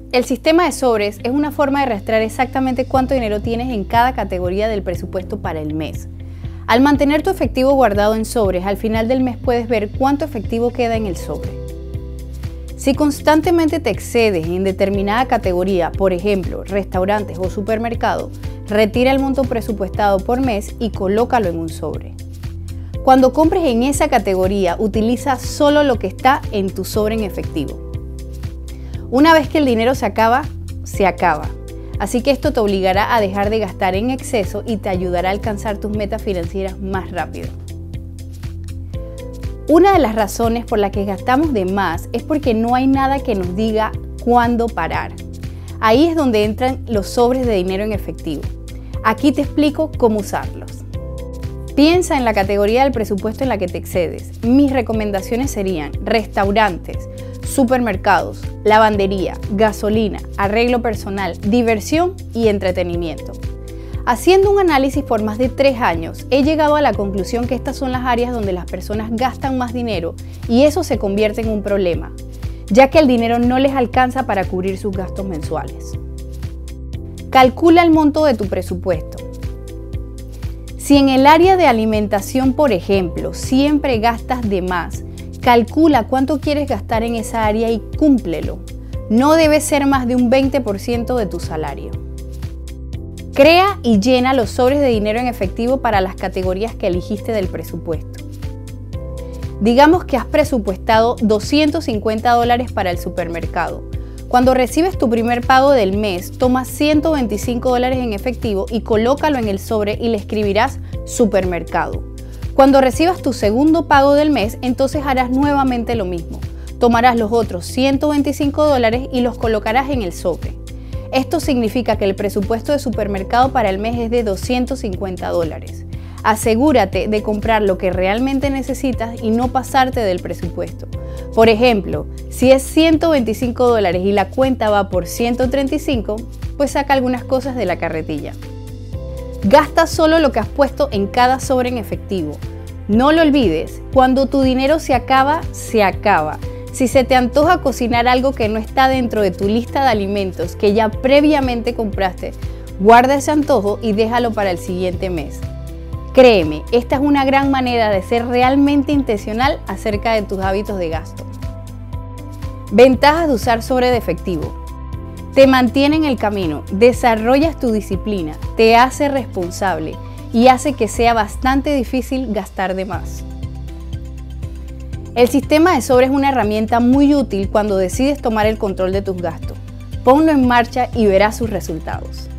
El sistema de sobres es una forma de rastrear exactamente cuánto dinero tienes en cada categoría del presupuesto para el mes. Al mantener tu efectivo guardado en sobres, al final del mes puedes ver cuánto efectivo queda en el sobre. Si constantemente te excedes en determinada categoría, por ejemplo, restaurantes o supermercado, retira el monto presupuestado por mes y colócalo en un sobre. Cuando compres en esa categoría, utiliza solo lo que está en tu sobre en efectivo. Una vez que el dinero se acaba, se acaba. Así que esto te obligará a dejar de gastar en exceso y te ayudará a alcanzar tus metas financieras más rápido. Una de las razones por las que gastamos de más es porque no hay nada que nos diga cuándo parar. Ahí es donde entran los sobres de dinero en efectivo. Aquí te explico cómo usarlos. Piensa en la categoría del presupuesto en la que te excedes. Mis recomendaciones serían restaurantes, supermercados, lavandería, gasolina, arreglo personal, diversión y entretenimiento. Haciendo un análisis por más de 3 años, he llegado a la conclusión que estas son las áreas donde las personas gastan más dinero y eso se convierte en un problema, ya que el dinero no les alcanza para cubrir sus gastos mensuales. Calcula el monto de tu presupuesto. Si en el área de alimentación, por ejemplo, siempre gastas de más, calcula cuánto quieres gastar en esa área y cúmplelo. No debe ser más de un 20% de tu salario. Crea y llena los sobres de dinero en efectivo para las categorías que eligiste del presupuesto. Digamos que has presupuestado $250 para el supermercado. Cuando recibes tu primer pago del mes, toma $125 en efectivo y colócalo en el sobre y le escribirás supermercado. Cuando recibas tu segundo pago del mes, entonces harás nuevamente lo mismo. Tomarás los otros $125 y los colocarás en el sobre. Esto significa que el presupuesto de supermercado para el mes es de $250. Asegúrate de comprar lo que realmente necesitas y no pasarte del presupuesto. Por ejemplo, si es $125 y la cuenta va por $135, pues saca algunas cosas de la carretilla. Gasta solo lo que has puesto en cada sobre en efectivo. No lo olvides, cuando tu dinero se acaba, se acaba. Si se te antoja cocinar algo que no está dentro de tu lista de alimentos que ya previamente compraste, guarda ese antojo y déjalo para el siguiente mes. Créeme, esta es una gran manera de ser realmente intencional acerca de tus hábitos de gasto. Ventajas de usar sobre de efectivo. Te mantiene en el camino, desarrollas tu disciplina, te hace responsable y hace que sea bastante difícil gastar de más. El sistema de sobre es una herramienta muy útil cuando decides tomar el control de tus gastos. Ponlo en marcha y verás sus resultados.